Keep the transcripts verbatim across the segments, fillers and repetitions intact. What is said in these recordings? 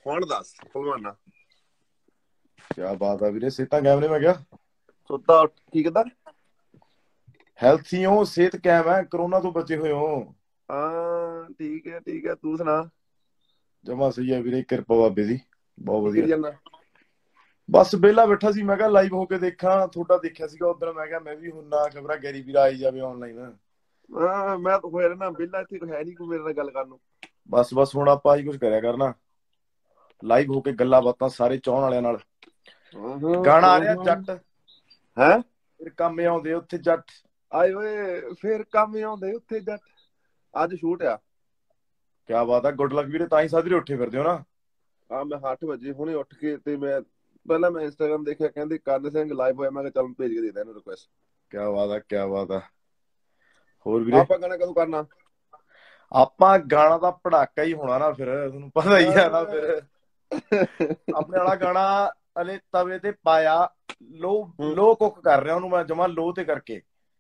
ਹੁਣ ਦੱਸ ਭਲਵਾਨਾ। ਕਿਆ ਬਾਤ ਆ ਵੀਰੇ, ਸਿਹਤਾਂ ਕਾਇਮ ਨੇ? ਮੈਂ ਕਿਹਾ ਸੁੱਤਾ ਉੱਠ ਕੀ ਕਿਦਾਂ? ਹੈਲਥੀ ਹੋ, ਸਿਹਤ ਕਾਇਮ ਹੈ, ਕਰੋਨਾ ਤੋਂ ਬਚੇ ਹੋਏ ਹੋ? ਹਾਂ ਠੀਕ ਹੈ ਠੀਕ ਹੈ, ਤੂੰ ਸੁਣਾ? ਜਮਾ ਸਹੀ ਹੈ ਵੀਰੇ, ਕਿਰਪਾ ਬਾਬੇ ਦੀ, ਬਹੁਤ ਕੀ ਵਧੀਆ। ਕਰੀ ਜਾਂਦਾ? ਬਸ ਵਿਹਲਾ ਬੈਠਾ ਸੀ, ਮੈਂ ਕਿਹਾ ਲਾਈਵ ਹੋ ਕੇ ਦੇਖਾਂ। ਤੁਹਾਡਾ ਦੇਖਿਆ ਸੀਗਾ ਉਧਰ, ਮੈਂ ਕਿਹਾ ਮੈਂ ਵੀ ਹੁੰਨਾ, ਖਬਰਾਂ ਗੈਰੀ ਵੀਰਾ ਆਈ ਜਾਵੇ ਆਨਲਾਈਨ। ਹਾਂ ਮੈਂ ਤਾਂ ਹੋਇਆ ਰਹਿਣਾ ਵਿਹਲਾ, ਇੱਥੇ ਹੈ ਨਹੀਂ ਕੋਈ ਮੇਰੇ ਨਾਲ ਗੱਲ ਕਰਨ ਨੂੰ। ਬਸ ਬਸ ਹੁਣ ਆਪਾਂ ਆਹੀ ਕੁਝ ਕਰਿਆ ਕਰਨਾ, ਲਾਈਵ ਹੋ ਕੇ ਗੱਲਾਂ ਬਾਤਾਂ ਸਾਰੇ ਚਾਹਣ ਵਾਲਿਆਂ ਨਾਲ। ਗਾਣਾ ਆ ਰਿਹਾ ਜੱਟ ਹੈ, ਫਿਰ ਕੰਮ ਆਉਂਦੇ ਉੱਥੇ ਜੱਟ। ਆਏ ਓਏ ਫਿਰ ਕੰਮ ਆਉਂਦੇ ਉੱਥੇ ਜੱਟ। ਅੱਜ ਸ਼ੂਟ ਆ। ਕਿਆ ਬਾਤ ਆ, ਗੁੱਡ ਲੱਕ ਵੀਰੇ, ਤਾਂ ਹੀ ਸਾਜਰੇ ਉੱਠੇ ਫਿਰਦੇ ਹੋ ਨਾ। ਹਾਂ ਮੈਂ ਅੱਠ ਵਜੇ ਹੁਣੇ ਉੱਠ ਕੇ ਤੇ ਮੈਂ ਪਹਿਲਾਂ ਮੈਂ ਇੰਸਟਾਗ੍ਰਾਮ ਦੇਖਿਆ, ਕਹਿੰਦੇ ਕਰਨ ਸਿੰਘ ਲਾਈਵ ਹੋਇਆ, ਮੈਂ ਕਿਹਾ ਚੱਲ ਭੇਜ ਕੇ ਦੇ ਦਾਂ ਇਹਨੂੰ ਰਿਕੁਐਸਟ। ਕਿਆ ਬਾਤ ਆ ਕਿਆ ਬਾਤ ਆ। ਹੋਰ ਵੀਰੇ ਆਪਾਂ ਗਾਣਾ ਕਦੋਂ ਕਰਨਾ? ਆਪਾਂ ਗਾਣਾ ਤਾਂ ਪੜਾਕਾ ਹੀ ਹੋਣਾ ਨਾ, ਫਿਰ ਤੁਹਾਨੂੰ ਪਤਾ ਹੀ ਆ ਨਾ। ਫਿਰ ਆਪਣੇ ਵਾਲਾ ਗਾਣਾ ਹਲੇ ਤਵੇ ਤੇ ਪਾਇਆ, ਲੋ ਲੋ ਕੁੱਕ ਕਰ ਰਿਹਾ ਉਹਨੂੰ ਮੈਂ, ਜਮਾ ਲੋ ਤੇ ਕਰਕੇ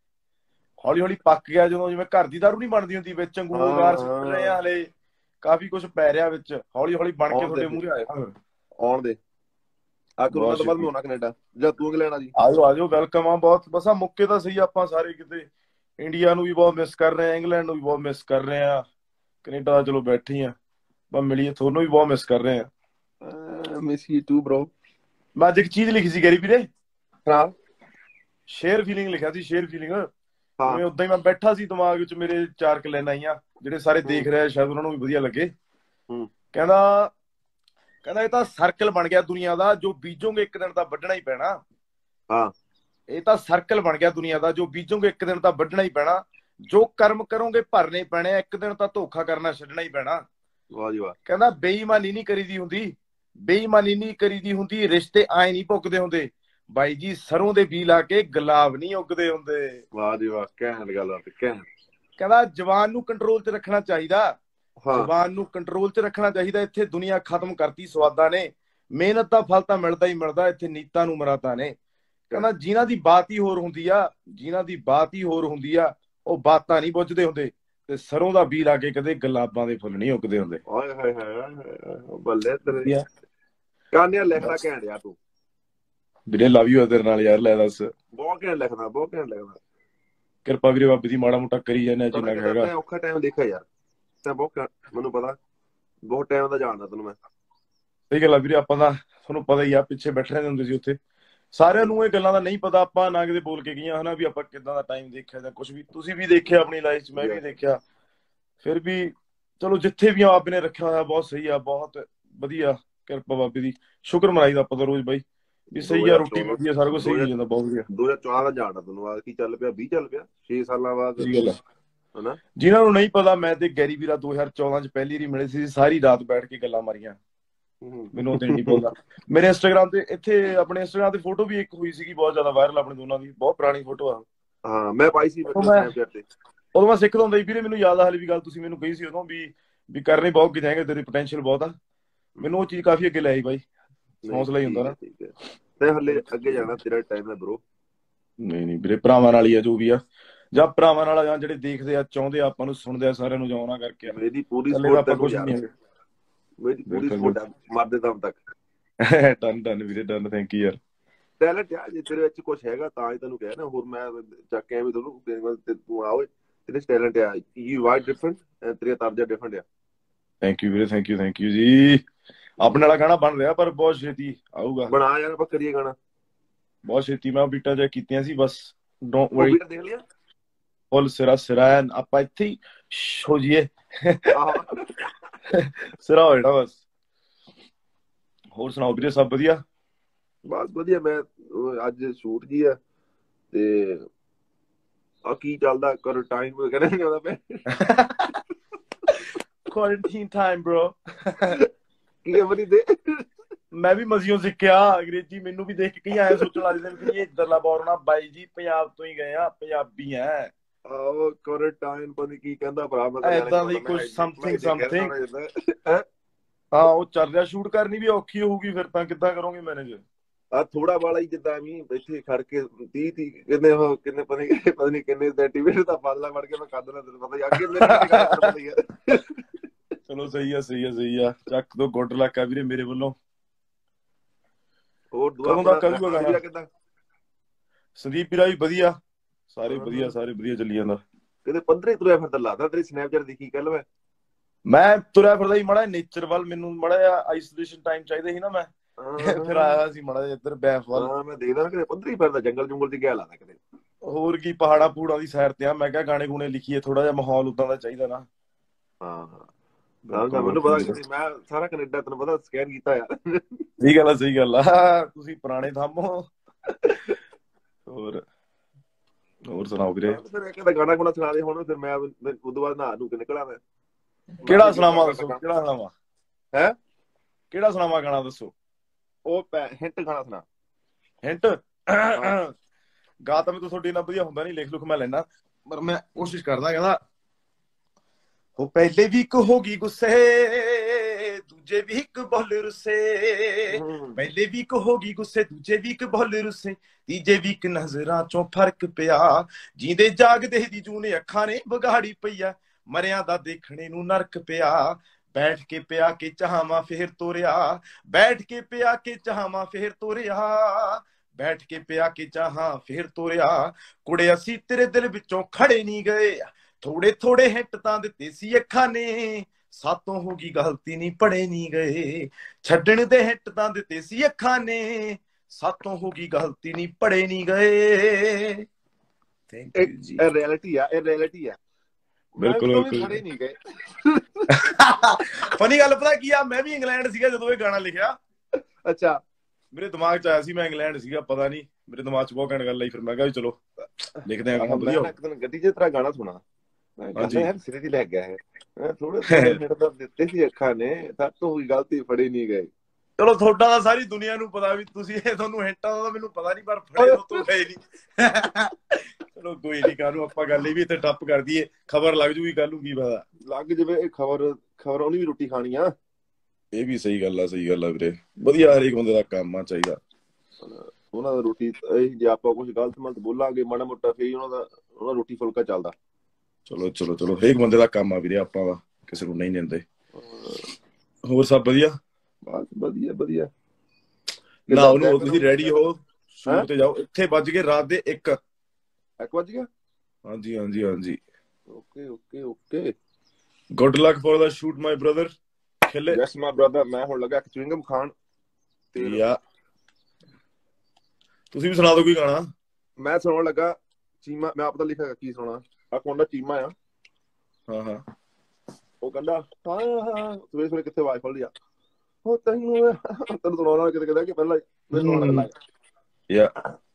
ਹੌਲੀ ਹੌਲੀ ਪੱਕ ਗਿਆ। ਜਦੋਂ ਜਿਵੇਂ ਘਰ ਦੀ ਦਾਰੂ ਨਹੀਂ ਬਣਦੀ ਹੁੰਦੀ, ਵਿੱਚ ਅੰਗੂਰ ਵਗਾਰ ਸੁੱਟ ਰਹੇ ਆ, ਹਲੇ ਕਾਫੀ ਕੁਝ ਪੈ ਰਿਹਾ ਵਿੱਚ, ਹੌਲੀ ਹੌਲੀ ਬਣ ਕੇ ਤੁਹਾਡੇ ਮੂਹਰੇ ਆਇਆ। ਫਿਰ ਆਉਣ ਦੇ, ਆ ਕਰੋਨਾ ਤੋਂ ਬਾਅਦ ਮੈਂ ਆਉਣਾ ਕੈਨੇਡਾ, ਜਾਂ ਤੂੰ ਇੰਗਲੈਂਡ ਆ ਜੀ। ਆਜੋ ਆਜੋ, ਵੈਲਕਮ ਆ। ਬਹੁਤ ਬਸ ਆ ਮੁੱਕੇ ਤਾਂ ਸਹੀ, ਆਪਾਂ ਸਾਰੇ ਕਿਤੇ ਇੰਡੀਆ ਨੂੰ ਵੀ ਬਹੁਤ ਮਿਸ ਕਰ ਰਹੇ ਆ, ਇੰਗਲੈਂਡ ਨੂੰ ਵੀ ਬਹੁਤ ਮਿਸ ਕਰ ਰਹੇ ਆ, ਕੈਨੇਡਾ ਦਾ ਚਲੋ ਬੈਠੇ ਹੀ ਆ, ਬਸ ਮਿਲੀਏ, ਤੁਹਾਨੂੰ ਵੀ ਬਹੁਤ ਮਿਸ ਕਰ ਰਹੇ ਆ। Miss you too bro. ਮੈਂ ਅੱਜ ਇੱਕ ਚੀਜ਼ ਲਿਖੀ ਸੀ ਗੈਰੀ ਵੀਰੇ, ਹਾਂ ਸ਼ੇਅਰ ਫੀਲਿੰਗ ਲਿਖਿਆ ਸੀ, ਸ਼ੇਅਰ ਫੀਲਿੰਗ। ਹਾਂ ਜਿਵੇਂ ਉਦਾਂ ਹੀ ਮੈਂ ਬੈਠਾ ਸੀ, ਦਿਮਾਗ ਵਿੱਚ ਮੇਰੇ ਚਾਰ ਕੁ ਲਾਈਨਾਂ ਆਈਆਂ, ਜਿਹੜੇ ਸਾਰੇ ਦੇਖ ਰਹੇ ਸ਼ਾਇਦ ਉਹਨਾਂ ਨੂੰ ਵੀ ਵਧੀਆ ਲੱਗੇ। ਕਹਿੰਦਾ ਕਹਿੰਦਾ ਇਹ ਤਾਂ ਸਰਕਲ ਬਣ ਗਿਆ ਦੁਨੀਆ ਦਾ, ਜੋ ਬੀਜੋਗੇ ਇੱਕ ਦਿਨ ਤਾਂ ਵੱਢਣਾ ਹੀ ਪੈਣਾ। ਹਾਂ ਇਹ ਤਾਂ ਸਰਕਲ ਬਣ ਗਿਆ ਦੁਨੀਆ ਦਾ, ਜੋ ਬੀਜੋਗੇ ਇੱਕ ਦਿਨ ਤਾਂ ਵੱਢਣਾ ਹੀ ਪੈਣਾ। ਜੋ ਕਰਮ ਕਰੋਗੇ ਭਰਨੇ ਪੈਣੇ, ਇੱਕ ਦਿਨ ਤਾਂ ਧੋਖਾ ਕਰਨਾ ਛੱਡਣਾ ਹੀ ਪੈਣਾ। ਵਾਹ ਜੀ ਵਾਹ। ਕਹਿੰਦਾ ਬੇਈਮਾਨੀ ਨਹੀਂ ਕਰੀਦੀ ਹੁੰਦੀ, ਬੇਈਮਾਨੀ ਨਹੀਂ ਕਰੀਦੀ ਹੁੰਦੀ, ਰਿਸ਼ਤੇ ਆਏ ਨਹੀਂ ਭੁੱਕਦੇ ਹੁੰਦੇ। ਬਾਈ ਜੀ ਸਰੋਂ ਦੇ ਬੀਜ ਲਾ ਕੇ ਗੁਲਾਬ ਨਹੀਂ ਉੱਗਦੇ ਹੁੰਦੇ। ਵਾਹ ਜੀ ਵਾਹ, ਘੈਂਟ ਗੱਲ ਆ, ਘੈਂਟ। ਕਹਿੰਦਾ ਜਵਾਨ ਨੂੰ ਕੰਟਰੋਲ 'ਚ ਰੱਖਣਾ ਚਾਹੀਦਾ, ਹਾਂ ਜਵਾਨ ਨੂੰ ਕੰਟਰੋਲ 'ਚ ਰੱਖਣਾ ਚਾਹੀਦਾ। ਇੱਥੇ ਦੁਨੀਆ ਖਤਮ ਕਰਤੀ ਸਵਾਦਾਂ ਨੇ, ਮਿਹਨਤ ਦਾ ਫਲ ਤਾਂ ਮਿਲਦਾ ਹੀ ਮਿਲਦਾ, ਇੱਥੇ ਨੀਤਾਂ ਨੂੰ ਮਰਾਤਾ ਨੇ। ਕਹਿੰਦਾ ਜਿਨ੍ਹਾਂ ਦੀ ਬਾਤ ਹੀ ਹੋਰ ਹੁੰਦੀ ਆ, ਜਿਨ੍ਹਾਂ ਦੀ ਬਾਤ ਹੀ ਹੋਰ ਹੁੰਦੀ ਆ, ਉਹ ਬਾਤਾਂ ਨਹੀਂ ਬੁੱਝਦੇ ਹੁੰਦੇ, ਤੇ ਸਰੋਂ ਦਾ ਬੀਜ ਲਾ ਕੇ ਕਦੇ ਗੁਲਾਬਾਂ ਦੇ ਫੁੱਲ ਨਹੀਂ ਉੱਗਦੇ ਹੁੰਦੇ। ਓਏ ਹੋਏ ਹੋਏ ਬੱਲੇ ਤੇਰੇ, ਕਾਨਿਆ ਲਿਖਦਾ ਘੈਂਟ ਯਾਰ ਤੂੰ। ਵੀਰੇ ਲਵ ਯੂ ਤੇਰੇ ਨਾਲ ਯਾਰ, ਲੈ ਦੱਸ। ਬਹੁਤ ਘੈਂਟ ਲਿਖਦਾ, ਬਹੁਤ ਘੈਂਟ ਲਿਖਦਾ। ਕਿਰਪਾ ਵੀਰੇ ਬਾਬੇ ਦੀ, ਮਾੜਾ ਮੋਟਾ ਕਰੀ ਜਾਂਦੇ ਜਿੰਨਾ ਹੈਗਾ। ਮੈਂ ਔਖਾ ਟਾਈਮ ਦੇਖਿਆ ਯਾਰ, ਤਾਂ ਬਹੁਤ, ਮੈਨੂੰ ਪਤਾ ਬਹੁਤ ਟਾਈਮ ਦਾ ਜਾਣਦਾ ਤੈਨੂੰ ਮੈਂ। ਸਹੀ ਗੱਲ ਆ ਵੀਰੇ, ਆਪਾਂ ਤਾਂ ਤੁਹਾਨੂੰ ਪਤਾ ਹੀ ਆ, ਪਿੱਛੇ ਬੈਠੇ ਰਹਿੰਦੇ ਹੁੰਦੇ ਸੀ ਉੱਥੇ। ਸਾਰਿਆਂ ਨੂੰ ਇਹ ਗੱਲਾਂ ਦਾ ਨਹੀਂ ਪਤਾ, ਆਪਾਂ ਨਾ ਕਿਤੇ ਬੋਲ ਕੇ ਗਈਆਂ ਹਨਾ ਵੀ ਆਪਾਂ ਕਿੱਦਾਂ ਦਾ ਟਾਈਮ ਦੇਖਿਆ ਜਾਂ ਕੁਝ ਵੀ। ਤੁਸੀਂ ਵੀ ਦੇਖਿਆ ਆਪਣੀ ਲਾਈਫ 'ਚ, ਮੈਂ ਵੀ ਦੇਖਿਆ। ਫਿਰ ਵੀ ਚਲੋ ਜਿੱਥੇ ਵੀ ਆਪ ਨੇ ਰੱਖਿਆ ਹੋਇਆ ਬਹੁਤ ਸਹੀ ਆ, ਬਹੁਤ ਵਧੀਆ, ਕਿਰਪਾ ਬਾਬੇ ਦੀ। ਸ਼ੁਕਰ ਮਨਾਈਦਾ ਆਪਾਂ ਤਾਂ ਰੋਜ਼ ਬਾਈ, ਵੀ ਸਹੀ ਆ, ਰੋਟੀ ਮਿਲਦੀ ਆ, ਸਾਰਾ ਕੁਝ ਸਹੀ ਹੋ ਜਾਂਦਾ, ਬਹੁਤ ਵਧੀਆ। ਦੋ ਹਜ਼ਾਰ ਚੌਦਾਂ ਦਾ ਜਾਣਦਾ ਤੈਨੂੰ, ਆ ਕੀ ਚੱਲ ਪਿਆ, ਵੀਹ ਚੱਲ ਪਿਆ, ਛੇ ਸਾਲਾਂ ਬਾਅਦ। ਸਹੀ ਗੱਲ ਆ। ਹਨਾ ਜਿਨ੍ਹਾਂ ਨੂੰ ਨਹੀਂ ਪਤਾ, ਮੈਂ ਤੇ ਗੈਰੀ ਵੀਰਾ ਦੋ ਹਜ਼ਾਰ ਚੌਦਾਂ 'ਚ ਪਹਿਲੀ ਵਾਰੀ ਮਿਲੇ ਸੀ, ਸਾਰੀ ਰਾਤ ਬੈਠ ਕੇ ਗੱਲਾਂ ਮਾਰੀਆਂ। ਮੈਨੂੰ ਉਹਦੇ ਨਹੀਂ ਬੋਲਦਾ। ਮੇਰੇ ਇੰਸਟਾਗ੍ਰਾਮ ਤੇ, ਇੱਥੇ ਆਪਣੇ ਇੰਸਟਾਗ੍ਰਾਮ ਤੇ ਫੋਟੋ ਵੀ ਇੱਕ ਹੋਈ ਸੀਗੀ ਬਹੁਤ ਜ਼ਿਆਦਾ ਵਾਇਰਲ, ਆਪਣੇ ਦੋਨਾਂ ਦੀ, ਬਹੁਤ ਪੁਰਾਣੀ ਫੋਟੋ ਆ। ਹਾਂ ਮੈਂ ਪਾਈ ਸੀ ਸਨੈਪਚੈਟ ਤੇ। ਉਦੋਂ ਮੈਂ ਸਿੱਖਦਾ ਹੁੰਦਾ ਸੀ ਵੀਰੇ, ਮੈਨੂੰ ਯਾਦ ਆ ਹਾਲੇ ਵੀ ਗੱਲ ਤੁਸੀਂ ਮੈਨੂੰ ਕਹੀ ਸੀ ਉਦੋਂ ਵੀ ਵੀ ਕਰਨੇ ਬਹੁਤ ਕਿਤੇ ਹੈਗੇ, ਤੇਰੇ ਪੋਟੈਂਸ਼ੀਅਲ ਬਹੁਤ ਆ। ਮੈਨੂੰ ਉਹ ਚੀਜ਼ ਕਾਫੀ ਅੱਗੇ ਲੈ ਆਈ ਬਾਈ, ਹੌਸਲਾ ਹੀ ਹੁੰਦਾ ਨਾ। ਤੇ ਹਲੇ ਅੱਗੇ ਜਾਣਾ, ਤੇਰਾ ਟਾਈਮ ਹੈ ਬ్రో। ਨਹੀਂ ਨਹੀਂ ਵੀਰੇ, ਭਰਾਵਾਂ ਨਾਲ ਹੀ ਆ ਜੋ ਵੀ ਆ, ਜਾਂ ਭਰਾਵਾਂ ਨਾਲ ਜਾਂ ਜਿਹੜੇ ਦੇਖਦੇ ਆ, ਚਾਹੁੰਦੇ ਆ ਆਪਾਂ ਨੂੰ, ਸੁਣਦੇ ਆ, ਸਾਰਿਆਂ ਨੂੰ ਜਾਉਣਾ ਕਰਕੇ। ਮੇਰੀ ਪੂਰੀ ਸਪੋਰਟ ਤੈਨੂੰ ਯਾਰ, ਮੇਰੀ ਪੂਰੀ ਸਪੋਰਟ ਹੈ ਮਰਦੇ ਦਮ ਤੱਕ। ਡਨ ਡਨ ਵੀਰੇ, ਡਨ, ਥੈਂਕ ਯੂ ਯਾਰ। ਟੈਲੈਂਟ ਆ ਜੇ ਤੇਰੇ ਵਿੱਚ ਕੁਛ ਹੈਗਾ ਤਾਂ ਹੀ ਤੈਨੂੰ ਕਿਹਾ ਨਾ, ਹੋਰ ਮੈਂ ਚੱਕ ਕੇ ਐਵੇਂ ਤੁਹਾਨੂੰ ਤੂੰ ਆਓ, ਤੇਰੇ ਚ ਟੈਲੈਂਟ ਆ, ਯੂ ਆਰ ਡਿਫਰੈਂਟ, ਤੇਰਾ ਤਰਜਾ ਡਿਫਰੈਂਟ ਆ। ਥੈਂਕ ਯੂ ਵੀਰੇ, ਥੈਂਕ ਯੂ ਥੈਂਕ ਯੂ ਜੀ। ਆਪਣੇ ਵਾਲਾ ਗਾਣਾ ਬਣ ਰਿਹਾ, ਪਰ ਬਹੁਤ ਛੇਤੀ ਆਊਗਾ। ਬਣਾ ਯਾਰ, ਆਪਾਂ ਕਰੀਏ ਗਾਣਾ ਬਹੁਤ ਛੇਤੀ। ਮੈਂ ਬੀਟਾਂ ਚੈੱਕ ਕੀਤੀਆਂ ਸੀ, ਬਸ ਡੋਂਟ ਵਰੀ। ਦੇਖ ਲਿਆ ਫੁੱਲ ਸਿਰਾ ਸਿਰਾ, ਆਪਾਂ ਇੱਥੇ ਹੀ ਹੋ ਜਾਈਏ, ਸਿਰਾ ਹੋ ਜਾਣਾ ਬਸ। ਹੋਰ ਸੁਣਾਓ ਵੀਰੇ, ਸਭ ਵਧੀਆ? ਬਸ ਵਧੀਆ। ਮੈਂ ਅੱਜ ਸ਼ੂਟ ਜੀ ਆ, ਤੇ ਆ ਕੀ ਚੱਲਦਾ ਕਰ ਟਾਈਮ ਕਹਿੰਦਾ ਨਹੀਂ ਆਉਂਦਾ ਪਿਆ, ਕੁਆਰੰਟਾਈਨ ਟਾਈਮ ਬ్రో। ਕੀ ਅਮਰੀ ਦੇ ਮੈਂ ਵੀ ਮਜ਼ੀਓ ਸਿੱਖਿਆ ਅੰਗਰੇਜ਼ੀ, ਮੈਨੂੰ ਵੀ ਦੇਖ ਕੇ ਕਈ ਆਏ ਸੋਚਣ ਲੱਗ ਜਾਂਦੇ ਵੀ ਇਹ ਇੱਧਰਲਾ ਬੋਰਨਾ। ਬਾਈ ਜੀ ਪੰਜਾਬ ਤੋਂ ਹੀ ਗਏ ਆ, ਪੰਜਾਬੀ ਆ। ਆਹੋ ਕੁਆਰੰਟਾਈਨ ਪਤਾ ਨੀ ਕੀ ਕਹਿੰਦਾ ਭਰਾ, ਮੈਂ ਏਦਾਂ ਦੀ ਕੁਝ ਸਮਥਿੰਗ ਸਮਥਿੰਗ। ਹਾਂ ਉਹ ਚੱਲ ਰਿਹਾ, ਸ਼ੂਟ ਕਰਨੀ ਵੀ ਔਖੀ ਹੋਊਗੀ ਫਿਰ ਤਾਂ, ਕਿੱਦਾਂ ਕਰੋਗੇ ਮੈਨੇਜ? ਆ ਥੋੜਾ ਵਾਲਾ ਹੀ, ਜਿੱਦਾਂ ਵੀ ਇੱਥੇ ਖੜ ਕੇ ਤੀਹ ਤੀਹ ਕਿੰਨੇ ਉਹ ਕਿੰਨੇ ਪਤਾ ਨੀ ਪਤਾ ਨੀ ਕਿੰਨੇ ਸੈਂਟੀਮੀਟਰ ਦਾ ਬਦਲਾ ਫੜ ਕੇ ਮੈਂ ਕੱਢ ਲੈਂਦਾ, ਤੈਨੂੰ ਪਤਾ ਹੀ ਅੱਗੇ ਮੇਰੇ ਚਲੋ ਸਹੀ ਆ ਸਹੀ ਆ ਸਹੀ ਆ ਚੱਕ ਦੋ ਗੁੱਡ ਲੱਕ ਆ ਵੀਰੇ ਮੇਰੇ ਵੱਲੋਂ। ਹੋਰ ਦੁਆ ਕਦੋਂ ਤੱਕ ਆਜੂਗਾ ਗਾਣਾ? ਕਿੱਦਾਂ? ਸੰਦੀਪ ਵੀਰਾ ਵੀ ਵਧੀਆ, ਸਾਰੇ ਵਧੀਆ ਸਾਰੇ ਵਧੀਆ ਚੱਲੀ ਜਾਂਦਾ। ਕਿਤੇ ਪੰਦਰੇ ਤੁਰਿਆ ਫਿਰਦਾ ਲੱਗਦਾ, ਤੇਰੀ ਸਨੈਪਚੈਟ ਦੇਖੀ ਕੱਲ ਮੈਂ। ਮੈਂ ਤੁਰਿਆ ਫਿਰਦਾ ਸੀ ਮਾੜਾ ਨੇਚਰ ਵੱਲ, ਮੈਨੂੰ ਮਾੜਾ ਜਿਹਾ ਆਈਸੋਲੇਸ਼ਨ ਟਾਈਮ ਚਾਹੀਦਾ ਸੀ ਨਾ, ਮੈਂ ਫਿਰ ਆਇਆ ਸੀ ਮਾੜਾ ਜਿਹਾ ਇੱਧਰ ਬੈਫ ਵੱਲ। ਹਾਂ ਮੈਂ ਦੇਖਦਾ ਕਿਤੇ ਪੰਦਰੇ ਫਿਰਦਾ, ਜੰਗਲ ਜੁੰਗਲ ਚ ਗਿਆ ਲੱਗਦਾ ਕਿਤੇ। ਹੋਰ ਕੀ ਪਹਾੜਾਂ ਪੂੜਾਂ ਦੀ ਸੈਰ ਤੇ ਆ। ਮੈਂ ਕਿਹਾ ਗਾਣੇ ਗੂਣੇ ਲਿਖੀਏ, ਥੋੜਾ ਜਿਹਾ ਮਾਹੌਲ ਉਦਾਂ ਦਾ ਚਾਹੀਦਾ ਨਾ। ਹਾਂ ਹਾਂ ਮੈਨੂੰ ਪਤਾ ਕਿ ਮੈਂ ਸਾਰਾ ਕੈਨੇਡਾ ਤੈਨੂੰ ਪਤਾ ਸਕੈਨ ਕੀਤਾ ਆ। ਸਹੀ ਗੱਲ ਆ ਸਹੀ ਗੱਲ ਆ, ਤੁਸੀਂ ਪੁਰਾਣੇ ਥੰਮੋ। ਹੋਰ ਹੋਰ ਸੁਣਾਓ ਵੀਰੇ? ਫਿਰ ਇੱਕ ਤਾਂ ਗਾਣਾ ਗੁਣਾ ਸੁਣਾ ਦੇ ਹੁਣ, ਫਿਰ ਮੈਂ ਉਦੋਂ ਬਾਅਦ ਨਹਾ ਨੂ ਕੇ ਨਿਕਲਾਂ ਮੈਂ। ਕਿਹੜਾ ਸੁਣਾਵਾਂ ਦੱਸੋ? ਕਿਹੜਾ ਸੁਣਾਵਾਂ? ਹੈ ਕਿਹੜਾ ਸੁਣਾਵਾਂ ਗਾਣਾ ਦੱਸੋ? ਉਹ ਹਿੰਟ ਗਾਣਾ ਸੁਣਾ। ਹਿੰਟ ਗਾ ਤਾਂ ਮੈਨੂੰ ਤੁਹਾਡੇ ਨਾਲ ਵਧੀਆ ਹੁੰਦਾ ਨਹੀਂ, ਲਿਖ ਲੁਖ ਮੈਂ ਲੈਣਾ, ਪਰ ਮੈਂ ਕੋਸ਼ਿਸ਼ ਕਰਦਾ। ਕਹਿੰਦਾ ਉਹ ਪਹਿਲੇ ਵੀ ਇੱਕ ਹੋ ਗਈ ਗੁੱਸੇ, ਦੂਜੇ ਵੀ ਇੱਕ ਬੋਲ ਰੁੱਸੇ, ਪਹਿਲੇ ਵੀ ਇੱਕ ਹੋ ਗਈ ਗੁੱਸੇ, ਦੂਜੇ ਵੀ ਇੱਕ ਬੋਲ ਰੁੱਸੇ, ਤੀਜੇ ਵੀ ਇੱਕ ਨਜ਼ਰਾਂ ਚੋਂ ਫਰਕ ਪਿਆ, ਜੀਂਦੇ ਜਾਗਦੇ ਦੀ ਜੂਨੇ ਅੱਖਾਂ ਨੇ ਵਿਗਾੜੀ ਪਈਆ, ਮਰਿਆਂ ਦਾ ਦੇਖਣੇ ਨੂੰ ਨਰਕ ਪਿਆ, ਬੈਠ ਕੇ ਪਿਆ ਕੇ ਚਾਹਵਾਂ ਫੇਰ ਤੋਰਿਆ, ਬੈਠ ਕੇ ਪਿਆ ਕੇ ਚਾਹਵਾਂ ਫੇਰ ਤੋਰਿਆ, ਬੈਠ ਕੇ ਪਿਆ ਕੇ ਚਾਹਾਂ ਫੇਰ ਤੋਰਿਆ, ਕੁੜੇ ਅਸੀਂ ਤੇਰੇ ਦਿਲ ਵਿੱਚੋਂ ਖੜੇ ਨਹੀਂ ਗਏ, ਥੋੜੇ ਥੋੜੇ ਹਿੱਟ ਤਾਂ ਦਿੱਤੇ ਸੀ ਅੱਖਾਂ ਨੇ, ਸਾਤੋਂ ਹੋ ਗਈ ਗਲਤੀ ਨਹੀਂ ਪੜੇ ਨਹੀਂ ਗਏ, ਛੱਡਣ ਦੇ ਹਿੱਟ ਤਾਂ ਦਿੱਤੇ ਸੀ ਅੱਖਾਂ ਨੇ, ਸਾਤੋਂ ਹੋ ਗਈ ਗਲਤੀ ਨਹੀਂ ਪੜੇ ਨਹੀਂ ਗਏ। ਥੈਂਕ ਯੂ ਜੀ। ਇਹ ਰਿਐਲਿਟੀ ਆ, ਇਹ ਰਿਐਲਿਟੀ ਆ। ਬਿਲਕੁਲ ਬਿਲਕੁਲ ਖੜੇ ਨਹੀਂ ਗਏ। ਫਨੀ ਗੱਲ ਪਤਾ ਕੀ ਆ, ਮੈਂ ਵੀ ਇੰਗਲੈਂਡ ਸੀਗਾ ਜਦੋਂ ਇਹ ਗਾਣਾ ਲਿਖਿਆ। ਅੱਛਾ। ਮੇਰੇ ਦਿਮਾਗ ਚ ਆਇਆ ਸੀ ਮੈਂ ਇੰਗਲੈਂਡ ਸੀਗਾ, ਪਤਾ ਨਹੀਂ ਮੇਰੇ ਦਿਮਾਗ ਚ ਬਹੁਤ ਘੈਂਟ ਗੱਲ ਆਈ, ਫਿਰ ਮੈਂ ਕਿਹਾ ਵੀ ਚਲੋ ਲਿਖਦੇ ਆ ਗਾਣਾ ਵਧੀਆ। ਮੈਂ ਇੱਕ ਦਿਨ ਗੱਡੀ ਚ ਤੇਰਾ ਗਾਣਾ ਸੁਣਾ, ਮੈਂ ਕਹਿੰਦਾ ਯਾਰ ਸਿਰੇ ਦੀ ਲੱਗ ਗਿਆ ਹੈ, ਥੋੜੇ ਥੋੜੇ ਹਿੱਟ ਤਾਂ ਦਿੱਤੇ ਸੀ ਅੱਖਾਂ ਨੇ, ਸਾਤੋਂ ਹੋਈ ਗਲਤੀ ਫੜੇ ਨਹੀਂ ਗਏ। ਚਲੋ ਤੁਹਾਡਾ ਤਾਂ ਸਾਰੀ ਦੁਨੀਆ ਨੂੰ ਪਤਾ ਵੀ ਤੁਸੀਂ ਇਹ, ਤੁਹਾਨੂੰ ਹਿੰਟਾਂ ਦਾ ਮੈਨੂੰ ਪਤਾ ਨਹੀਂ, ਪਰ ਫੜੇ ਤੋਂ ਗਏ ਨਹੀਂ। ਚਲੋ ਕੋਈ ਨਹੀਂ, ਕਾਹਨੂੰ ਆਪਾਂ ਗੱਲ ਇਹ ਵੀ ਇੱਥੇ ਟੱਪ ਕਰ ਦਈਏ, ਖਬਰ ਲੱਗ ਜੂਗੀ ਕੱਲ ਨੂੰ, ਕੀ ਪਤਾ ਲੱਗ ਜਵੇ। ਇਹ ਖਬਰ ਖਬਰ ਉਹਨੇ ਵੀ ਰੋਟੀ ਖਾਣੀ ਆ। ਇਹ ਵੀ ਸਹੀ ਗੱਲ ਆ ਸਹੀ ਗੱਲ ਆ ਵੀਰੇ, ਵਧੀਆ ਹਰੇਕ ਬੰਦੇ ਦਾ ਕੰਮ ਆ ਚਾਹੀਦਾ। ਉਹਨਾਂ ਦਾ ਰੋਟੀ ਜੇ ਆਪਾਂ ਕੁਝ ਗਲਤ ਮਲਤ ਬੋਲਾਂਗੇ ਮਾੜਾ ਮੋਟਾ, ਫੇਰ ਉਹਨਾਂ ਦਾ ਉਹਨਾਂ ਰੋਟੀ ਫੁਲਕਾ ਚੱਲਦਾ। ਚਲੋ ਚਲੋ ਚਲੋ ਹਰੇਕ ਬੰਦੇ ਦਾ ਕੰਮ ਆ ਵੀਰੇ, ਆਪਾਂ ਦਾ ਕਿਸੇ ਨੂੰ ਨਹੀਂ ਦਿੰਦੇ। ਹੋਰ ਸਭ ਵਧੀਆ? ਬਸ ਵਧੀਆ ਵਧੀਆ। ਨਾ ਉਹਨੂੰ ਤੁਸੀਂ ਰੈਡੀ ਹੋ, ਸ਼ੂਟ ਤੇ ਜਾਓ। ਇੱਥੇ ਵੱਜ ਗਏ ਰਾਤ ਦੇ ਇੱਕ ਇੱਕ ਵੱਜ ਗਿਆ। ਹਾਂਜੀ ਹਾਂਜੀ ਹਾਂਜੀ। Okay okay okay. Good luck for the shoot my brother. ਖੇਲੇ। Yes my brother. ਮੈਂ ਹੁਣ ਲੱਗਾ ਚੁਇੰਗਮ ਖਾਣ ਤੇ ਯਾ ਤੁਸੀਂ ਵੀ ਸੁਣਾ ਦਿਓ ਕੋਈ ਗਾਣਾ। ਮੈਂ ਸੁਣਾਉਣ ਲੱਗਾ ਚੀਮਾ, ਮੈਂ ਆਪ ਤਾਂ ਲਿਖਿਆ ਕੀ ਸੁਣਾ ਆ, ਕੋਂਡਾ ਚੀਮਾ ਆ। ਹਾਂ ਹਾਂ। ਉਹ ਕਹਿੰਦਾ ਹਾਂ ਸਵੇਰੇ ਸਵੇਰੇ ਕਿੱਥੇ ਆਵਾਜ਼ ਖੋਲ ਲਿਆ, ਉਹ ਤੈਨੂੰ ਤੈਨੂੰ ਸੁਣਾਉਣਾ ਕਿਤੇ ਕਹਿੰਦਾ ਕਿ ਪਹਿਲਾਂ ਮੈਂ ਸੁਣਾਉਣ ਲੱਗਾ। ਯਾ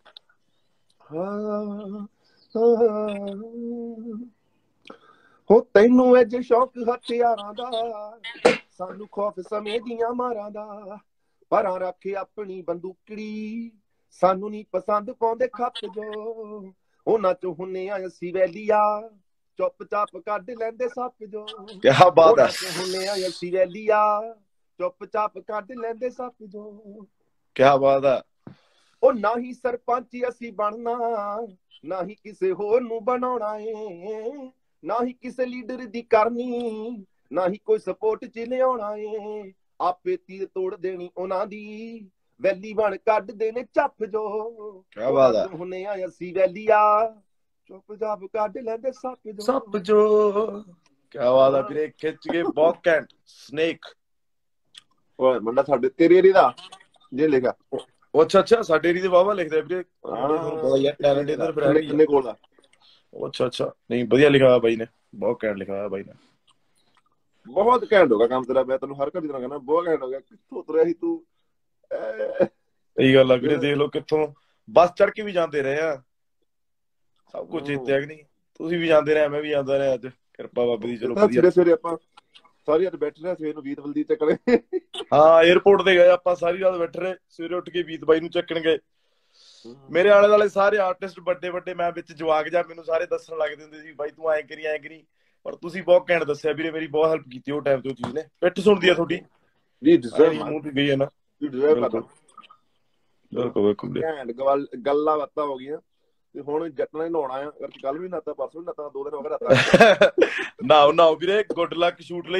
ਹੋ ਤੈਨੂੰ ਅੱਜ ਸ਼ੌਕ ਹਥਿਆਰਾਂ ਦਾ, ਸਾਨੂੰ ਖੌਫ ਸਮੇਂ ਦੀਆਂ ਮਾਰਾਂ ਦਾ, ਪਰਾਂ ਰੱਖ ਆਪਣੀ ਬੰਦੂਕੜੀ, ਸਾਨੂੰ ਨੀ ਪਸੰਦ ਪਾਉਂਦੇ ਖੱਪ ਜੋ, ਉਹਨਾਂ ਚੋਂ ਹੁੰਨੇ ਆ ਅਸੀਂ ਵੈਲੀਆ, ਚੁੱਪ ਚਾਪ ਕੱਢ ਲੈਂਦੇ ਸੱਪ ਜੋ। ਕਿਆ ਬਾਤ ਹੈ। ਹੁੰਨੇ ਆ ਅਸੀਂ ਵੈਲੀਆ, ਚੁੱਪ ਚਾਪ ਕੱਢ ਲੈਂਦੇ ਸੱਪ ਜੋ। ਕਿਆ ਬਾਤ ਹੈ। ਉਹ ਨਾ ਹੀ ਸਰਪੰਚ ਅਸੀਂ ਬਣਨਾ, ਨਾ ਹੀ ਕਿਸੇ ਹੋਰ ਨੂੰ ਬਣਾਉਣਾ ਏ, ਨਾ ਹੀ ਕਿਸੇ ਲੀਡਰ ਦੀ ਕਰਨੀ, ਨਾ ਹੀ ਕੋਈ ਸਪੋਰਟ ਚ ਲਿਆਉਣਾ ਏ, ਆਪੇ ਤੀਰ ਤੋੜ ਦੇਣੀ ਉਹਨਾਂ ਦੀ, ਵੈਲੀ ਬਣ ਕੱਢਦੇ ਨੇ ਚੱਪ ਜੋ। ਕਿਆ ਬਾਤ ਹੈ। ਹੁੰਨੇ ਆ ਅਸੀਂ ਵੈਲੀਆ, ਚੁੱਪ ਚਾਪ ਕੱਢ ਲੈਂਦੇ ਸੱਪ ਜੋ। ਸੱਪ ਜੋ। ਕਿਆ ਬਾਤ ਹੈ ਵੀਰੇ, ਖਿੱਚ ਕੇ ਬਹੁਤ ਘੈਂਟ। ਸਨੇਕ ਓਏ ਮੁੰਡਾ ਸਾਡੇ ਤੇਰੇ ਏਰੀਏ ਦਾ ਜੇ ਲਿਖਿਆ। ਉਹ ਅੱਛਾ ਅੱਛਾ, ਸਾਡੇ ਏਰੀਏ ਦੇ ਵਾਵਾ ਲਿਖਦਾ ਵੀਰੇ, ਤੁਹਾਨੂੰ ਪਤਾ ਯਾਰ ਟੈਲੈਂਟ ਇਧਰ ਫਿਰ ਹੈ। ਕਿੰਨੇ ਕੋਲ ਦਾ? ਉਹ ਅੱਛਾ ਅੱਛਾ, ਨਹੀਂ ਵਧੀਆ ਲਿਖਿਆ ਹੋਇਆ ਬਾਈ ਨੇ, ਬਹੁਤ ਘੈਂਟ ਲਿਖਿਆ ਹੋਇਆ ਬਾਈ ਨੇ। ਬਹੁਤ ਘੈਂਟ ਹੋ ਗਿਆ ਕੰਮ ਤੇਰਾ, ਮੈਂ ਤੈਨੂੰ ਹਰ ਘੜੀ ਤਰ੍ਹਾਂ ਕਹਿੰਦਾ ਬਹੁਤ ਘੈਂਟ ਹੋ ਗਿਆ। ਕਿੱਥੋਂ ਤੁਰਿਆ ਸੀ ਤੂੰ? ਸਹੀ ਗੱਲ ਆ ਵੀਰੇ, ਦੇਖ ਲਓ ਕਿੱਥੋਂ ਬੱਸ ਚੜ ਕੇ ਵੀ ਜਾਂਦੇ ਰਹੇ ਆ, ਸਭ ਕੁਝ ਜਿੱਤਿਆ ਕਿ ਨਹੀਂ। ਤੁਸੀਂ ਵੀ ਜਾਂਦੇ ਰਹੇ, ਮੈਂ ਵੀ ਜਾਂਦਾ ਰਿਹਾ, ਅੱਜ ਕਿਰਪਾ ਬਾਬੇ ਦੀ। ਚਲੋ ਸਵੇਰੇ ਸਵੇਰੇ ਆਪਾਂ ਸਾਰੀ ਰਾਤ ਬੈਠੇ ਰਹੇ, ਸਵੇਰ ਨੂੰ ਵੀਤ ਬਲਦੀ ਚੱਕਣੇ। ਹਾਂ ਏਅਰਪੋਰਟ ਤੇ ਗਏ ਆਪਾਂ, ਸਾਰੀ ਰਾਤ ਬੈਠੇ ਰਹੇ, ਸਵੇਰੇ ਉੱਠ ਕੇ ਵੀਤ ਬਾਈ ਨੂੰ ਚੱਕਣ ਗਏ। ਮੇਰੇ ਆਲੇ ਦੁਆਲੇ ਸਾਰੇ ਆਰਟਿਸਟ ਵੱਡੇ ਵੱਡੇ, ਮੈਂ ਵਿੱਚ ਜਵਾਕ ਜਾ, ਮੈਨੂੰ ਸਾਰੇ ਦੱਸਣ ਲੱਗ ਦਿੰਦੇ ਸੀ ਬਾਈ ਤੂੰ ਐਂ ਕਰੀ ਐਂ ਕਰੀ, ਪਰ ਤੁਸੀਂ ਬਹੁਤ ਘੈਂਟ ਦੱਸਿਆ ਵੀਰੇ, ਮੇਰੀ ਬਹੁਤ ਹੈਲਪ ਕੀਤੀ ਉਹ ਟਾਈਮ ਤੇ। ਉਹ ਚੀਜ਼ ਨੇ ਪਿੱਠ ਸੁਣਦੀ ਆ ਤੁਹਾਡੀ, ਮੂੰਹ ਤੇ ਗਈ ਹੈ ਨਾ। ਬਿਲਕੁਲ ਬਿਲਕੁਲ। ਘੈਂਟ ਗੱਲਾਂ ਬਾਤਾਂ ਹੋ ਗਈਆਂ। ਤੇ ਹੁਣ ਜੱਟਾਂ ਨੇ ਨਹਾਉਣਾ ਆ, ਕੱਲ ਵੀ ਨਹਾਤਾ, ਪਰਸੋਂ ਵੀ ਨਹਾਤਾ, ਦੋ ਦਿਨ ਹੋ ਗਏ ਨਹਾਤਾ। ਨਾਓ ਨਾਓ ਵੀਰੇ, ਗੁੱਡ ਲੱਕ ਸ਼ੂਟ ਲਈ।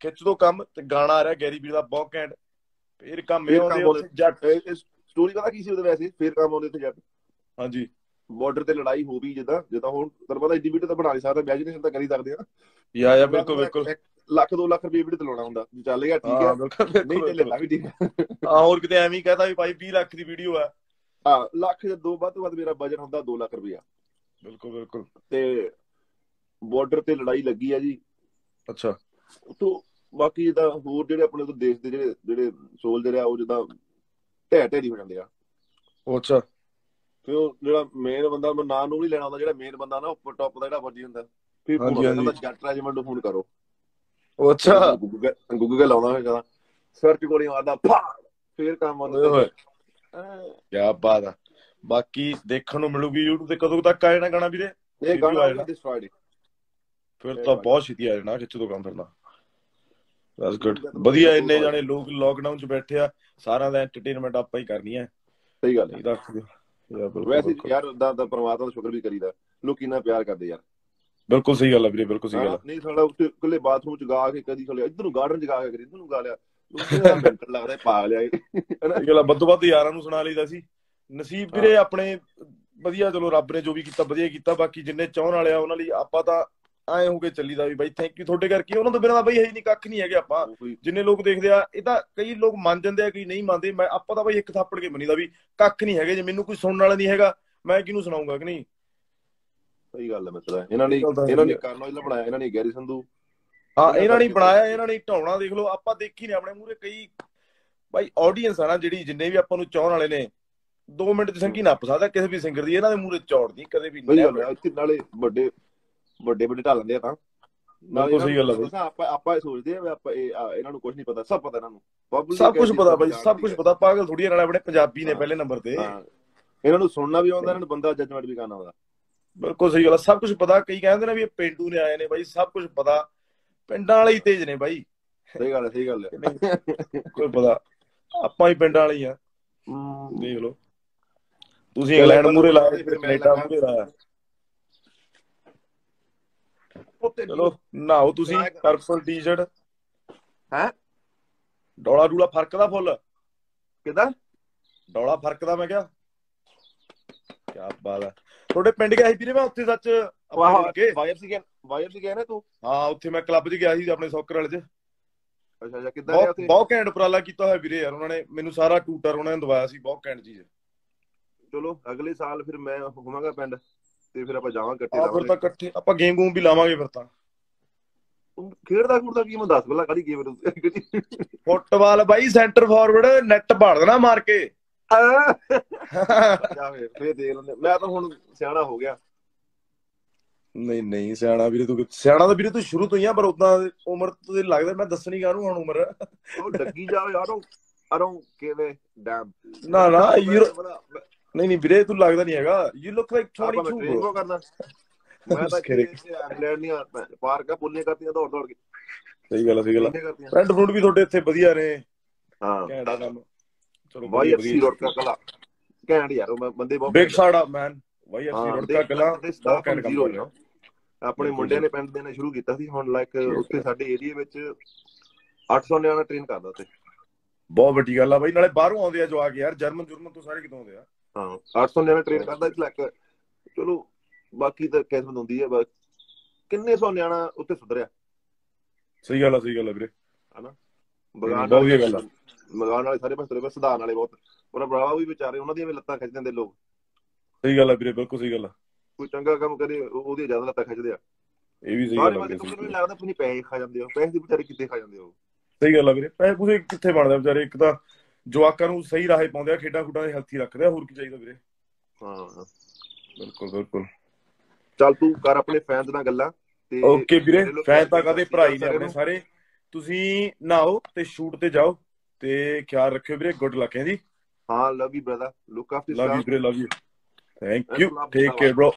ਖਿੱਚ ਦੋ ਕੰਮ ਤੇ ਗਾਣਾ ਆ ਰਿਹਾ ਗੈਰੀ ਵੀਰ ਦਾ ਬਹੁਤ ਘੈਂਟ। ਫੇਰ ਕੰਮ ਇਹ ਫੇਰ ਆਉਂਦੇ ਕੰਮ ਉੱਥੇ ਜੱਟ। ਆਉਂਦੇ ਸਟੋਰੀ ਪਤਾ ਕੀ ਸੀ ਉਹਦੇ ਵੈਸੇ, ਫੇਰ ਕੰਮ ਆਉਂਦੇ ਉੱਥੇ ਜੱਟ। ਹਾਂਜੀ ਬਾਰਡਰ ਤੇ ਲੜਾਈ ਹੋ ਗਈ ਜਿੱਦਾਂ ਜਿੱਦਾਂ ਹੁਣ ਤੈਨੂੰ ਪਤਾ ਐਡੀ ਵੀਡੀਓ ਤਾਂ ਬਣਾ ਨਹੀਂ ਸਕਦਾ, ਇਮੈਜਿਨੇਸ਼ਨ ਤਾਂ ਕਰੀ ਸਕਦੇ ਆ। ਯਾ ਯਾ ਬਿਲਕੁਲ ਬਿਲਕੁਲ। ਲੱਖ ਦੋ ਲੱਖ ਰੁਪਏ ਵੀਡੀਓ ਤੇ ਲਾਉਣਾ ਹੁੰਦਾ, ਚੱਲ ਗਿਆ ਠੀਕ ਹੈ, ਹਾਂ ਬਿਲਕੁਲ ਨਹੀਂ ਤੇ ਬਿਲਕੁਲ ਲੈਣਾ ਵੀ ਠੀਕ ਹੈ। ਹਾਂ ਹੋਰ ਕਿਤੇ ਐਵੇਂ ਹੀ ਕਹਤਾ ਵੀ ਭਾਈ ਵੀਹ ਲੱਖ ਦੀ ਵੀਡੀਓ ਆ। ਹਾਂ ਲੱਖ ਜਾਂ ਦੋ ਵੱਧ ਤੋਂ ਵੱਧ ਮੇਰਾ ਬਜਟ ਹੁੰਦਾ ਦੋ ਲੱਖ ਰੁਪਇਆ। ਬਿਲਕੁਲ ਬਿਲਕੁਲ। ਤੇ ਬਾਰਡਰ ਤੇ ਲੜਾਈ ਲੱਗੀ ਆ ਜੀ। ਅੱਛਾ। ਤੋਂ ਬਾਕੀ ਜਿੱਦਾਂ ਹੋਰ ਜਿਹੜੇ ਆਪਣੇ ਤੋਂ ਦੇਸ਼ ਦੇ ਜਿਹੜੇ ਜਿਹੜੇ ਸੋਲਜਰ ਆ ਉਹ ਜਿੱਦਾਂ ਢਹਿ ਢੇਰੀ ਹੋ ਜਾਂਦੇ ਆ। ਉਹ ਅੱਛਾ। ਫਿਰ ਉਹ ਜਿਹੜਾ ਮੇਨ ਬੰਦਾ ਨਾਂ ਨੂੰ ਨਹੀਂ ਲੈਣਾ ਹੁੰਦਾ, ਜਿਹੜਾ ਮੇਨ ਬੰਦਾ ਨਾ ਉੱਪਰ ਟੌਪ ਦਾ ਜਿਹੜਾ ਫੌਜੀ ਹੁੰਦਾ, ਫਿਰ ਫੋਨ ਹਾਂਜੀ ਆਉਂਦਾ ਹਾਂਜੀ। ਜੱਟ ਰੈਜੀਮੈਂਟ ਨੂੰ ਫੋਨ ਕਰੋ। ਉਹ ਅੱਛਾ। ਗੂਗਲ ਲਾਉਂਦਾ ਹੋਏਗਾ, ਸਰਚ ਗੋਲੀ ਮਾਰਦਾ ਫਾ, ਫੇਰ ਕੰਮ ਆਉਂਦਾ। ਕਿਆ ਬਾਤ ਆ। ਬਾਕੀ ਦੇਖਣ ਨੂੰ ਮਿਲੂਗੀ YouTube ਤੇ ਕਦੋਂ ਤੱਕ ਆ ਜਾਣਾ ਗਾਣਾ ਵੀਰੇ? ਇਹ ਗਾਣਾ ਆਊਗਾ ਦਿਸ ਫਰਾਈਡੇ। ਫਿਰ ਤਾਂ ਬਹੁਤ ਛੇਤੀ ਆ ਜਾਣਾ, ਖਿੱਚ ਦੋ ਕੰਮ ਫਿਰਨਾ। That's good. ਵਧੀਆ ਇੰਨੇ ਜਾਣੇ ਲੋਕ ਲੋਕਡਾਊਨ ਚ ਬੈਠੇ ਆ, ਸਾਰਿਆਂ ਦਾ ਐਂਟਰਟੇਨਮੈਂਟ ਆਪਾਂ ਹੀ ਕਰਨੀ ਹੈ। ਸਹੀ ਗੱਲ ਹੈ। ਵੈਸੇ ਯਾਰ ਉਦਾਂ ਦਾ ਪਰਮਾਤਮਾ ਦਾ ਸ਼ੁਕਰ ਵੀ ਕਰੀਦਾ, ਲੋਕੀ ਇੰਨਾ ਪਿਆਰ ਕਰਦੇ ਯਾਰ। ਬਿਲਕੁਲ ਸਹੀ ਗੱਲ ਹੈ ਵੀਰੇ, ਬਿਲਕੁਲ ਸਹੀ ਗੱਲ। ਨਹੀਂ ਸਾਡਾ ਉੱਤੇ ਇਕੱਲੇ ਬਾਥਰੂਮ ਚ ਗਾ ਕੇ ਕਦੀ ਥੋੜੇ ਇੱਧਰ ਨੂੰ ਗਾਰਡਨ ਚ ਗਾ ਕੇ ਕਦੀ ਇੱਧਰ ਨੂੰ ਗਾ ਲਿਆ, ਮੈਂਟਲ ਲੱਗਦਾ ਪਾ ਲਿਆ। ਇਹ ਗੱਲ ਵੱਧ ਤੋਂ ਵੱਧ ਯਾਰਾਂ ਨੂੰ ਸੁਣਾ ਲਈਦਾ ਸੀ। ਨਸੀਬ ਵੀਰੇ ਆਪਣੇ ਵਧੀਆ, ਚਲੋ ਰੱਬ ਨੇ ਜੋ ਵੀ ਕੀਤਾ ਵਧੀਆ ਕੀਤਾ। ਬਾਕੀ ਜਿੰਨੇ ਚਾਹਣ ਵਾਲੇ ਆ ਉਹਨਾਂ ਲਈ ਆਪਾਂ ਤਾਂ ਐਂ ਹੋ ਕੇ ਚੱਲੀਦਾ ਵੀ ਬਾਈ ਥੈਂਕ ਯੂ ਤੁਹਾਡੇ ਕਰਕੇ, ਉਹਨਾਂ ਤੋਂ ਬਿਨਾਂ ਤਾਂ ਬਾਈ ਹੈ ਹੀ ਨਹੀਂ, ਕੱਖ ਨਹੀਂ ਹੈਗੇ ਆਪਾਂ। ਜਿੰਨੇ ਲੋਕ ਦੇਖਦੇ ਆ ਇਹ ਤਾਂ ਕਈ ਲੋਕ ਮੰਨ ਜਾਂਦੇ ਆ, ਕਈ ਨਹੀਂ ਮੰਨਦੇ। ਮੈਂ ਆਪਾਂ ਤਾਂ ਬਾਈ ਇੱਕ ਥਾਪੜ ਕੇ ਮੰਨੀਦਾ ਵੀ ਕੱਖ ਨਹੀਂ ਹੈਗੇ। ਜੇ ਮੈਨੂੰ ਕੋਈ ਸੁਣਨ ਵਾਲਾ ਨਹੀਂ ਹੈਗਾ ਮੈਂ ਕਿਹਨੂੰ ਸੁਣਾਊਂਗਾ ਕਿ ਨਹੀਂ। ਸਹੀ ਗੱਲ ਹੈ ਮਿੱਤਰਾ। ਇਹਨਾਂ ਨੇ ਇਹਨਾਂ ਨੇ ਕਰਨ ਔਜਲਾ ਬਣਾਇਆ, ਇਹਨਾਂ ਨੇ ਗੈਰੀ ਸੰਧੂ, ਹਾਂ ਇਹਨਾਂ ਨੇ ਬਣਾਇਆ, ਇਹਨਾਂ ਨੇ ਢਾਉਣਾ। ਦੇਖ ਲਓ ਆਪਾਂ ਦੇਖੀ ਨੇ ਆਪਣੇ ਮੂਹਰੇ ਕਈ ਬਾਈ ਆਡੀਅנס ਆ ਨਾ ਜਿਹੜੀ, ਜਿੰਨੇ ਵੀ ਆਪਾਂ ਨੂੰ ਚਾਹਣ ਵਾਲੇ ਨੇ ਦੋ ਮਿੰਟ ਚ ਸੰਗੀ ਨੱਪ ਸਕਦਾ ਕਿਸੇ ਵੀ ਸਿੰਗਰ ਦੀ, ਇਹਨਾਂ ਦੇ ਮੂਹਰੇ ਚੌੜਦੀ ਕਦੇ ਵੀ ਨਹੀਂ। ਨਾਲੇ ਵੱਡੇ ਵੱਡੇ ਵੱਡੇ ਢਾ ਲੈਂਦੇ ਆ ਤਾਂ ਨਾਲੇ ਸਹੀ ਗੱਲ ਹੈ। ਆਪਾਂ ਆਪਾਂ ਸੋਚਦੇ ਆ ਆਪਾਂ ਇਹਨਾਂ ਨੂੰ ਕੁਝ ਨਹੀਂ ਪਤਾ, ਸਭ ਪਤਾ ਇਹਨਾਂ ਨੂੰ, ਸਭ ਕੁਝ ਪਤਾ ਬਾਈ, ਸਭ ਕੁਝ ਪਤਾ। ਪਾਗਲ ਥੋੜੀ ਨਾਲ ਆਪਣੇ ਪੰਜਾਬੀ ਨੇ ਪਹਿਲੇ ਨੰਬਰ ਤੇ, ਇਹਨਾਂ ਨੂੰ ਸੁਣਨਾ ਵੀ ਆਉਂਦਾ, ਇਹਨਾਂ ਨੂੰ ਬੰਦਾ ਜੱਜਮੈਂਟ ਵੀ ਕਰਨਾ ਆਉਂਦਾ। ਬਿਲਕੁਲ ਸਹੀ ਗੱਲ, ਸਭ ਕੁਝ ਪਤਾ। ਕਈ ਕਹਿੰਦੇ ਨੇ ਵੀ ਇਹ ਪੇਂਡੂ ਨੇ ਆਏ ਨੇ ਬਾਈ, ਸਭ ਕੁਝ ਪਤਾ। ਪਿੰਡਾਂ ਵਾਲੇ ਹੀ ਤੇਜ਼ ਨੇ ਬਾਈ। ਸਹੀ ਗੱਲ ਹੈ, ਸਹੀ ਗੱਲ ਹੈ। ਕੋਈ ਪਤਾ, ਆਪਾਂ ਹੀ ਪਿੰਡਾਂ ਵਾਲੇ ਹੀ ਆ। ਦੇਖ ਲਓ ਤੁਸੀਂ ਇੰਗਲੈਂਡ ਮੂਹਰੇ ਲਾਇਆ, ਫਿਰ ਕੈਨੇਡਾ ਮੂਹਰੇ ਲਾਇਆ। ਚਲੋ ਨਹਾਓ ਤੁਸੀਂ, ਪਰਪਲ ਟੀ-ਸ਼ਰਟ ਹੈ ਡੋਲਾ ਡੂਲਾ ਫਰਕ ਦਾ ਫੁੱਲ ਕਿਦਾਂ ਡੋਲਾ ਫਰਕ ਦਾ। ਮੈਂ ਕਿਹਾ ਕਿਆ ਬਾਤ ਆ। ਤੁਹਾਡੇ ਪਿੰਡ ਗਿਆ ਸੀ ਵੀਰੇ ਮੈਂ ਉੱਥੇ, ਸੱਚ ਵਾਈਫ ਸੀ ਵਾਈਫ ਸੀ ਗਿਆ ਨਾ ਤੂੰ? ਹਾਂ ਉੱਥੇ ਮੈਂ ਕਲੱਬ 'ਚ ਗਿਆ ਸੀ ਆਪਣੇ ਸੌਕਰ ਵਾਲੇ 'ਚ। ਅੱਛਾ ਅੱਛਾ। ਕਿੱਦਾਂ ਰਿਹਾ ਉੱਥੇ? ਬਹੁਤ ਘੈਂਟ ਉਪਰਾਲਾ ਕੀਤਾ ਹੋਇਆ ਵੀਰੇ ਯਾਰ ਉਹਨਾਂ ਨੇ, ਮੈਨੂੰ ਸਾਰਾ ਟੂਟਰ ਉਹਨਾਂ ਨੇ ਦਵਾਇਆ ਸੀ, ਬਹੁਤ ਘੈਂਟ ਚੀਜ਼। ਚਲੋ ਅਗਲੇ ਸਾਲ ਫਿਰ ਮੈਂ ਹੋਵਾਂਗਾ ਪਿੰਡ ਤੇ ਫਿਰ ਆਪਾਂ ਜਾਵਾਂਗੇ ਇਕੱਠੇ। ਆ ਫਿਰ ਤਾਂ ਇਕੱਠੇ ਆਪਾਂ ਗੇਮ ਗੂਮ ਵੀ ਲਾਵਾਂਗੇ ਫਿਰ ਤਾਂ। ਖੇਡਦਾ ਖੂਡਦਾ ਕੀ ਮੈਂ ਦੱਸ ਪਹਿਲਾਂ, ਕਾਹਦੀ ਗੇਮ? ਫੁੱਟਬਾਲ ਬਾਈ, ਸੈਂਟਰ ਫਾਰਵਰਡ, ਨੈਟ ਭਾੜ ਦੇਣਾ ਮਾਰ ਕੇ। ਫੇਰ ਦੇਖ ਲੈਂਦੇ। ਮੈਂ ਤਾਂ ਹੁਣ ਸਿਆਣਾ ਹੋ ਗਿਆ। ਨਹੀਂ ਨਹੀਂ ਸਿਆਣਾ ਵੀਰੇ ਤੂੰ, ਸਿਆਣਾ ਤਾਂ ਵੀਰੇ ਤੂੰ ਸ਼ੁਰੂ ਤੋਂ ਹੀ ਆ, ਪਰ ਉਦਾਂ ਉਮਰ ਤੇ ਲੱਗਦਾ ਮੈਂ ਦੱਸਣੀ ਕਾਹਨੂੰ ਹੁਣ ਉਮਰ। ਉਹ ਡੱਗੀ ਜਾਓ ਯਾਰ, ਅਰੋਂ ਕਿਵੇਂ ਡੈਮ ਨਾ ਨਾ ਨਹੀਂ ਨਹੀਂ ਵੀਰੇ ਤੂੰ ਲੱਗਦਾ ਨਹੀਂ ਹੈਗਾ। ਯੂ ਲੁੱਕ ਲਾਈਕ ਬਾਈ ਟਵੈਂਟੀ ਟੂ ਕਰਦਾ। ਮੈਂ ਤਾਂ ਇੰਗਲੈਂਡ ਦੀਆਂ ਪਾਰਕਾਂ ਪੁੱਲੀਆਂ ਕਰਤੀਆਂ ਦੌੜ ਦੌੜ ਕੇ। ਸਹੀ ਗੱਲ ਸਹੀ ਗੱਲ। ਫਰੈਂਡ ਫਰੂਡ ਵੀ ਤੁਹਾਡੇ ਇੱਥੇ ਵਧੀਆ ਨੇ। ਹਾਂ ਘੈਂਟਾ ਕੰਮ। ਚਲੋ ਵਾਈ ਐਫ ਸੀ ਰੋਡਕਾ ਕਲਾ ਘੈਂਟ ਯਾਰ, ਉਹ ਬੰਦੇ ਬਹੁਤ ਬਿਗ ਸ਼ਾਟ ਆ ਮੈਨ। ਵਾਈ ਐਫ ਸੀ ਰੋਡਕਾ ਕਲਾ ਬਹੁਤ ਘੈਂਟ ਕੰਮ ਹੋਇਆ। ਆਪਣੇ ਮੁੰਡਿਆਂ ਨੇ ਪਿੰਡ ਦੇ ਨੇ ਸ਼ੁਰੂ ਕੀਤਾ ਸੀ। ਹੁਣ ਲਾਈਕ ਉੱਥੇ ਸਾਡੇ ਏਰੀਆ ਵਿੱਚ ਅੱਠ ਸੌ ਨਿਆਣਾ ਟ੍ਰੇਨ ਕਰਦਾ ਉੱਥੇ। ਬਹੁਤ ਵੱਡੀ ਗੱਲ ਆ ਬਾਈ। ਨਾਲੇ ਬਾਹਰੋਂ ਆਉਂਦੇ ਆ ਜਵਾਕ ਯਾਰ, ਜਰਮਨ ਜੁਰਮਨ ਤੋਂ ਸਾਰੇ ਕਿਤੋਂ ਆਉਂਦੇ ਆ। ਹਾਂ ਅੱਠ ਸੌ ਨਿਆਣਾ ਟ੍ਰੇਨ ਕਰਦਾ ਲਾਈਕ। ਚਲੋ ਬਾਕੀ ਤਾਂ ਕਿਸਮਤ ਹੁੰਦੀ ਹੈ, ਬਸ ਕਿੰਨੇ ਸੌ ਨਿਆਣਾ ਉੱਥੇ ਸੁਧਰਿਆ। ਸਹੀ ਗੱਲ ਆ ਸਹੀ ਗੱਲ ਆ ਵੀਰੇ, ਹਨਾ। ਬਗਾਨ ਬਹੁਤ ਵਧੀਆ ਗੱਲ ਆ। ਬਗਾਨ ਵਾਲੇ ਸਾਰੇ ਪਾਸੇ ਸੁਧਾਰਨ ਵਾਲੇ ਬਹੁਤ, ਉਹਨਾਂ ਬਰਾਵਾ ਵੀ ਵਿਚਾਰੇ ਉਹਨਾਂ ਦੀਆਂ ਵੀ ਲੱਤਾਂ ਖਿੱਚ ਦਿੰਦੇ ਲੋਕ। ਸਹੀ ਗੱਲ ਆ ਵੀਰੇ, ਬਿਲਕੁਲ ਸਹੀ ਗੱਲ ਆ। ਕੋਈ ਚੰਗਾ ਕੰਮ ਕਰੇ ਉਹਦੀਆਂ ਜ਼ਿਆਦਾ ਲੱਤਾਂ ਖਿੱਚਦੇ ਆ। ਇਹ ਵੀ ਸਹੀ ਗੱਲ ਆ। ਮੈਨੂੰ ਲੱਗਦਾ ਤੁਸੀਂ ਪੈਸੇ ਖਾ ਜਾਂਦੇ ਹੋ, ਪੈਸੇ ਦੇ ਵਿਚਾਰੇ ਕਿੱਥੇ ਖਾ ਜਾਂਦੇ ਹੋ। ਸਹੀ ਗੱਲ ਆ ਵੀਰੇ, ਪੈਸੇ ਪੂਸੇ ਕਿੱਥੇ ਬਣਦੇ ਵਿਚਾਰੇ। ਇੱਕ ਤਾਂ ਜਵਾਕਾਂ ਨੂੰ ਸਹੀ ਰਾਹੇ ਪਾਉਂਦੇ ਆ, ਖੇਡਾਂ ਖੂਡਾਂ ਦੇ ਹੈਲਥੀ ਰੱਖਦੇ ਆ, ਹੋਰ ਕੀ ਚਾਹੀਦਾ ਵੀਰੇ। ਹਾਂ ਬਿਲਕੁਲ ਬਿਲਕੁਲ। ਚੱਲ ਤੂੰ ਕਰ ਆਪਣੇ ਫੈਨਸ ਨਾਲ ਗੱਲਾਂ। ਓਕੇ ਵੀਰੇ, ਫੈਨ ਤਾਂ ਕਾਹਦੇ ਭਰਾ ਹੀ ਨੇ ਆਪਣੇ ਸਾਰੇ। ਤੁਸੀਂ ਨਹਾਓ ਤੇ ਸ਼ੂਟ ਤੇ ਜਾਓ ਤੇ ਖਿਆਲ ਰੱਖਿਓ ਵੀਰੇ। ਗੁੱਡ ਲੱਕ ਹੈ ਜੀ। ਹਾਂ love you brother, look after love you ਵੀਰੇ, love you, thank you, take care bro.